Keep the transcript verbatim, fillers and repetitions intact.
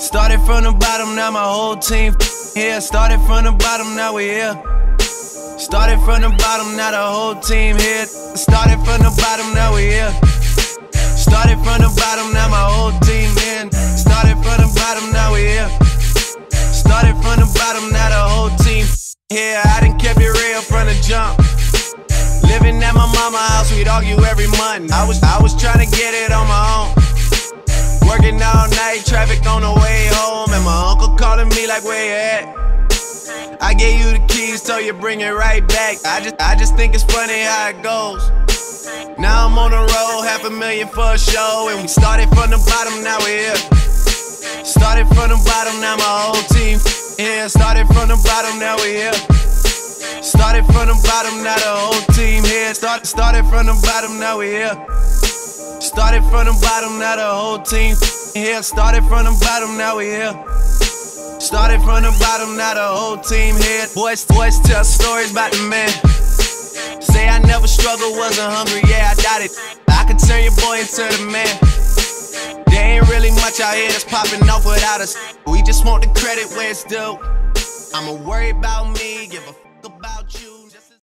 Started from the bottom, now my whole team here. Started from the bottom, now we here. Started from the bottom, now the whole team here. Started from the bottom, now we here. Started from the bottom, now my whole team in. Started from the bottom, now we here. Started from the bottom, now the whole team here. I done kept it real from the jump. Living at my mama's house, we'd argue every month. I was, I was trying to get it on my own. Working all night, traffic on the way home, and my uncle calling me like, where you at? I gave you the keys, so you bring it right back. I just, I just think it's funny how it goes. Now I'm on the road, half a million for a show, and we started from the bottom, now we here. Started from the bottom, now my whole team here. Started from the bottom, now we here. Started from the bottom, now the whole team here. Started, started from the bottom, now we here. Started from the bottom, now the whole team here. Started from the bottom, now we here. Started from the bottom, now the whole team here. Boys, boys tell stories about the man. Say I never struggled, wasn't hungry, yeah, I doubt it. I could turn your boy into the man. There ain't really much out here that's popping off without us. We just want the credit where it's due. I'ma worry about me, give a fuck about you.